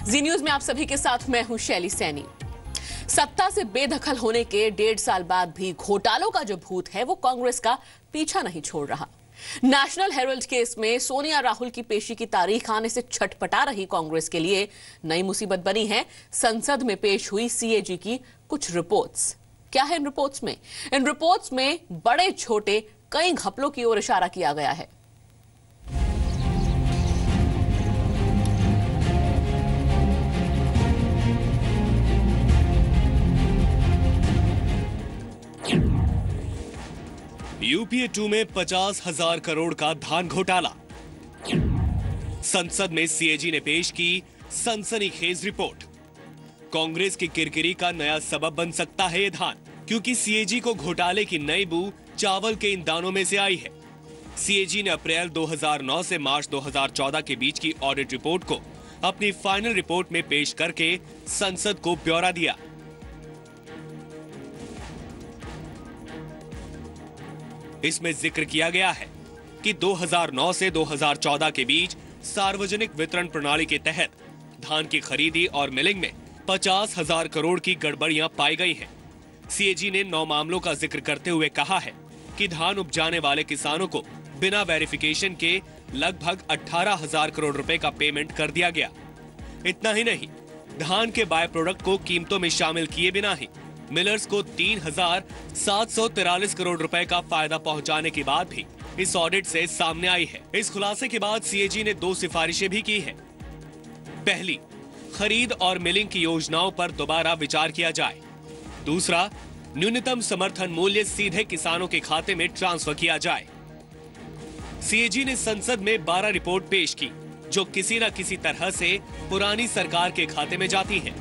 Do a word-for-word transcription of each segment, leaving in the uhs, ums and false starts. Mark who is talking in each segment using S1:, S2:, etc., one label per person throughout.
S1: जी news में आप सभी के साथ मैं हूं शैली सैनी। सत्ता से बेदखल होने के डेढ़ साल बाद भी घोटालों का जो भूत है वो कांग्रेस का पीछा नहीं छोड़ रहा। नेशनल हेराल्ड केस में सोनिया राहुल की पेशी की तारीख आने से छटपटा रही कांग्रेस के लिए नई मुसीबत बनी है संसद में पेश हुई सीएजी की कुछ रिपोर्ट्स। क्या है इन रिपोर्ट्स में? इन रिपोर्ट्स में बड़े छोटे कई घपलों की ओर इशारा किया गया है।
S2: यूपीए टू में पचास हजार करोड़ का धान घोटाला। संसद में सीएजी ने पेश की सनसनीखेज रिपोर्ट। कांग्रेस की किरकिरी का नया सबब बन सकता है ये धान, क्योंकि सीएजी को घोटाले की नई बू चावल के इन दानों में से आई है। सीएजी ने अप्रैल दो हज़ार नौ से मार्च दो हज़ार चौदह के बीच की ऑडिट रिपोर्ट को अपनी फाइनल रिपोर्ट में पेश करके संसद को ब्यौरा दिया। इसमें जिक्र किया गया है कि दो हज़ार नौ से दो हज़ार चौदह के बीच सार्वजनिक वितरण प्रणाली के तहत धान की खरीदी और मिलिंग में पचास हजार करोड़ की गड़बड़ियां पाई गई हैं। सीएजी ने नौ मामलों का जिक्र करते हुए कहा है कि धान उपजाने वाले किसानों को बिना वेरिफिकेशन के लगभग अठारह हजार करोड़ रुपए का पेमेंट कर दिया गया। इतना ही नहीं, धान के बाय प्रोडक्ट को कीमतों में शामिल किए बिना ही मिलर्स को तीन हजार सात सौ तिरालीस करोड़ रुपए का फायदा पहुंचाने की बात भी इस ऑडिट से सामने आई है। इस खुलासे के बाद सीएजी ने दो सिफारिशें भी की है। पहली, खरीद और मिलिंग की योजनाओं पर दोबारा विचार किया जाए। दूसरा, न्यूनतम समर्थन मूल्य सीधे किसानों के खाते में ट्रांसफर किया जाए। सीएजी ने संसद में बारह रिपोर्ट पेश की जो किसी न किसी तरह से पुरानी सरकार के खाते में जाती है।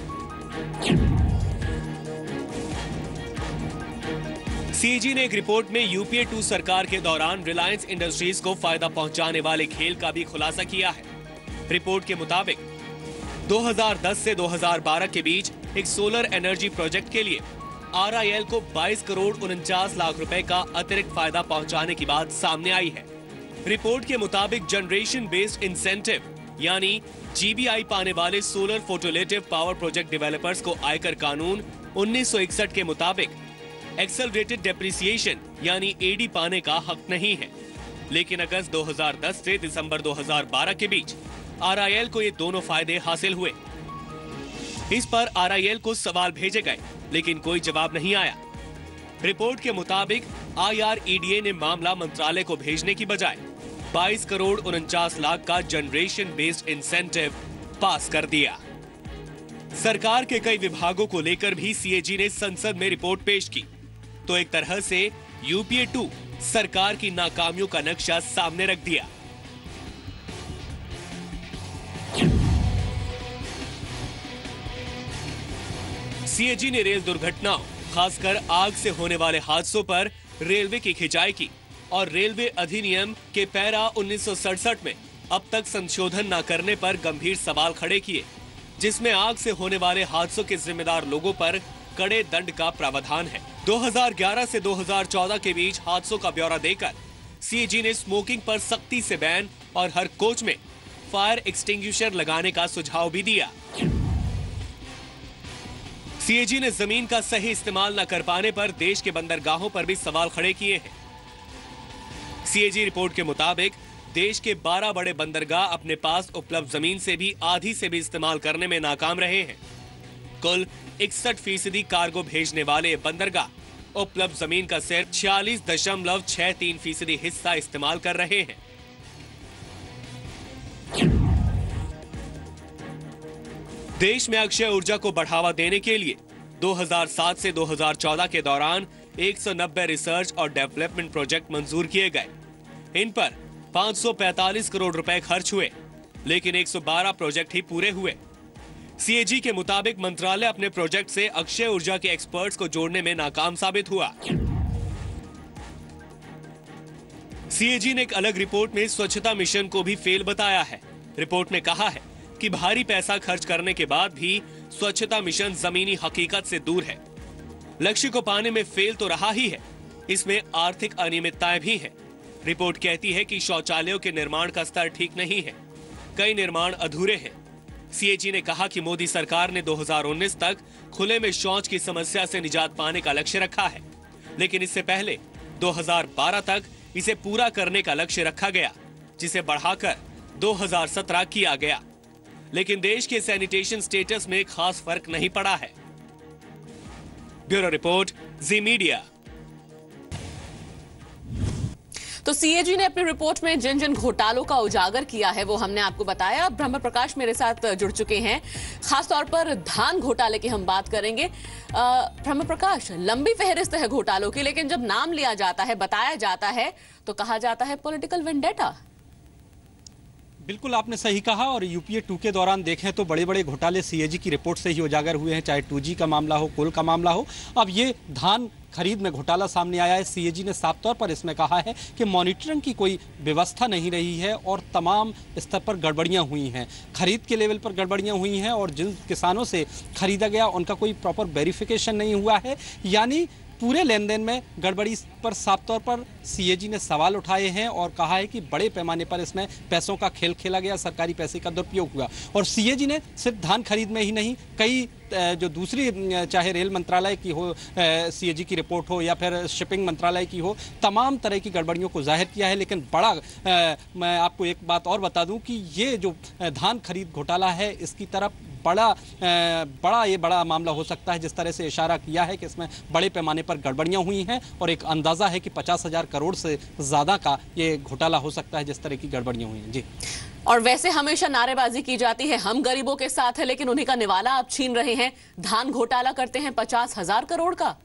S2: सीएजी ने एक रिपोर्ट में यूपीए टू सरकार के दौरान रिलायंस इंडस्ट्रीज को फायदा पहुंचाने वाले खेल का भी खुलासा किया है। रिपोर्ट के मुताबिक दो हज़ार दस से दो हज़ार बारह के बीच एक सोलर एनर्जी प्रोजेक्ट के लिए आरआईएल को बाईस करोड़ उनचास लाख रुपए का अतिरिक्त फायदा पहुंचाने की बात सामने आई है। रिपोर्ट के मुताबिक जनरेशन बेस्ड इंसेंटिव यानी जीबीआई पाने वाले solar photovoltaic power project developers को आयकर कानून उन्नीस सौ इकसठ के मुताबिक एक्सेलरेटेड डेप्रिसिएशन यानी एडी पाने का हक नहीं है। लेकिन अगस्त दो हज़ार दस से दिसंबर दो हज़ार बारह के बीच आरआईएल को ये दोनों फायदे हासिल हुए। इस पर आरआईएल को सवाल भेजे गए लेकिन कोई जवाब नहीं आया। रिपोर्ट के मुताबिक आईआरईडीए ने मामला मंत्रालय को भेजने की बजाय बाईस करोड़ उनचास लाख का जनरेशन बेस्ड इंसेंटिव पास कर दिया। सरकार के कई विभागों को लेकर भी सीएजी ने संसद में रिपोर्ट पेश की, तो एक तरह से यूपीए टू सरकार की नाकामियों का नक्शा सामने रख दिया। सीएजी ने रेल दुर्घटनाओं, खासकर आग से होने वाले हादसों पर रेलवे की खिंचाई की और रेलवे अधिनियम के पैरा उन्नीस सौ सड़सठ में अब तक संशोधन न करने पर गंभीर सवाल खड़े किए, जिसमें आग से होने वाले हादसों के जिम्मेदार लोगों पर कड़े दंड का प्रावधान है। दो हज़ार ग्यारह से दो हज़ार चौदह के बीच हादसों का ब्यौरा देकर सीएजी ने स्मोकिंग पर सख्ती से बैन और हर कोच में फायर एक्सटिंग्विशर लगाने का सुझाव भी दिया। सीएजी ने जमीन का सही इस्तेमाल न कर पाने पर देश के बंदरगाहों पर भी सवाल खड़े किए हैं। सीएजी रिपोर्ट के मुताबिक देश के बारह बड़े बंदरगाह अपने पास उपलब्ध जमीन से भी आधी से भी इस्तेमाल करने में नाकाम रहे हैं। कुल इकसठ फीसदी कार्गो भेजने वाले बंदरगाह उपलब्ध जमीन का सिर्फ छियालीस दशमलव छह तीन फीसदी हिस्सा इस्तेमाल कर रहे हैं। देश में अक्षय ऊर्जा को बढ़ावा देने के लिए दो हज़ार सात से दो हज़ार चौदह के दौरान एक सौ नब्बे रिसर्च और डेवलपमेंट प्रोजेक्ट मंजूर किए गए। इन पर पाँच सौ पैंतालीस करोड़ रुपए खर्च हुए, लेकिन एक सौ बारह प्रोजेक्ट ही पूरे हुए। सीएजी के मुताबिक मंत्रालय अपने प्रोजेक्ट से अक्षय ऊर्जा के एक्सपर्ट्स को जोड़ने में नाकाम साबित हुआ। सीएजी ने एक अलग रिपोर्ट में स्वच्छता मिशन को भी फेल बताया है। रिपोर्ट में कहा है कि भारी पैसा खर्च करने के बाद भी स्वच्छता मिशन जमीनी हकीकत से दूर है। लक्ष्य को पाने में फेल तो रहा ही है, इसमें आर्थिक अनियमितताएं भी हैं। रिपोर्ट कहती है कि शौचालयों के निर्माण का स्तर ठीक नहीं है, कई निर्माण अधूरे हैं। सीएजी ने कहा कि मोदी सरकार ने दो हज़ार उन्नीस तक खुले में शौच की समस्या से निजात पाने का लक्ष्य रखा है, लेकिन इससे पहले दो हज़ार बारह तक इसे पूरा करने का लक्ष्य रखा गया, जिसे बढ़ाकर दो हज़ार सत्रह किया गया। लेकिन देश के सैनिटेशन स्टेटस में खास फर्क नहीं पड़ा है। Bureau report, Zee media.
S1: तो सीएजी ने अपनी रिपोर्ट में जिन जिन घोटालों का उजागर किया है वो हमने आपको बताया। ब्रह्म प्रकाश मेरे साथ जुड़ चुके हैं, खासतौर पर धान घोटाले की हम बात करेंगे। ब्रह्म प्रकाश, लंबी फहरिस्त है घोटालों की, लेकिन जब नाम लिया जाता है, बताया जाता है, तो कहा जाता है पॉलिटिकल वेंडेटा।
S3: बिल्कुल आपने सही कहा। और यूपीए टू के दौरान देखें तो बड़े बड़े घोटाले सीएजी की रिपोर्ट से ही उजागर हुए हैं, चाहे टू जी का मामला हो, कोल का मामला हो। अब ये धान खरीद में घोटाला सामने आया है। सीएजी ने साफ तौर पर इसमें कहा है कि मॉनिटरिंग की कोई व्यवस्था नहीं रही है और तमाम स्तर पर गड़बड़ियां हुई हैं, खरीद के लेवल पर गड़बड़ियां हुई हैं और जिन किसानों से खरीदा गया उनका कोई प्रॉपर वेरिफिकेशन नहीं हुआ है। यानी पूरे लेन देन में गड़बड़ी पर साफ तौर पर सीएजी ने सवाल उठाए हैं और कहा है कि बड़े पैमाने पर इसमें पैसों का खेल खेला गया, सरकारी पैसे का दुरुपयोग हुआ। और सीएजी ने सिर्फ धान खरीद में ही नहीं, कई जो दूसरी, चाहे रेल मंत्रालय की हो सीएजी की रिपोर्ट हो या फिर शिपिंग मंत्रालय की हो, तमाम तरह की गड़बड़ियों को जाहिर किया है। लेकिन बड़ा आ, मैं आपको एक बात और बता दूं कि ये जो धान खरीद घोटाला है, इसकी तरफ बड़ा बड़ा ये बड़ा मामला हो सकता है। जिस तरह से इशारा किया है कि इसमें बड़े पैमाने पर गड़बड़ियां हुई हैं और एक अंदाजा है कि पचास हजार करोड़ से ज्यादा का ये घोटाला हो सकता है, जिस तरह की गड़बड़ियां हुई हैं। जी।
S1: और वैसे हमेशा नारेबाजी की जाती है, हम गरीबों के साथ है, लेकिन उन्हीं का निवाला आप छीन रहे हैं। धान घोटाला करते हैं पचास हजार करोड़ का।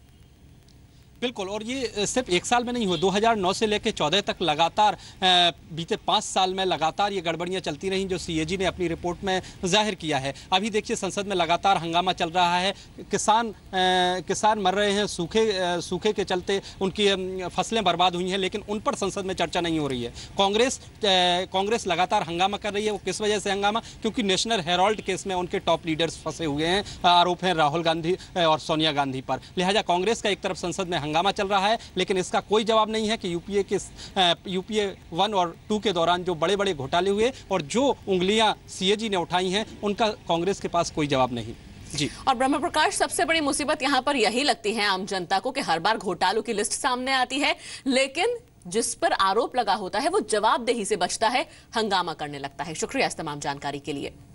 S3: बिल्कुल। और ये सिर्फ एक साल में नहीं हुआ, दो हज़ार नौ से लेकर चौदह तक लगातार बीते पाँच साल में लगातार ये गड़बड़ियां चलती रहीं, जो सीएजी ने अपनी रिपोर्ट में जाहिर किया है। अभी देखिए संसद में लगातार हंगामा चल रहा है, किसान आ, किसान मर रहे हैं, सूखे आ, सूखे के चलते उनकी फसलें बर्बाद हुई हैं, लेकिन उन पर संसद में चर्चा नहीं हो रही है। कांग्रेस कांग्रेस लगातार हंगामा कर रही है। वो किस वजह से हंगामा? क्योंकि नेशनल हेराल्ड केस में उनके टॉप लीडर्स फंसे हुए हैं, आरोप हैं राहुल गांधी और सोनिया गांधी पर। लिहाजा कांग्रेस का एक तरफ संसद में हंगामा चल रहा है, लेकिन इसका कोई जवाब नहीं है कि यूपीए के यूपीए वन और टू के दौरान जो बड़े बड़े घोटाले हुए और जो उंगलियां सीएजी ने उठाई हैं, उनका कांग्रेस के पास कोई जवाब नहीं। जी।
S1: और ब्रह्म प्रकाश, सबसे बड़ी मुसीबत यहां पर यही लगती है आम जनता को कि हर बार घोटालों की लिस्ट सामने आती है, लेकिन जिस पर आरोप लगा होता है वो जवाबदेही से बचता है, हंगामा करने लगता है। शुक्रिया इस तमाम जानकारी के लिए।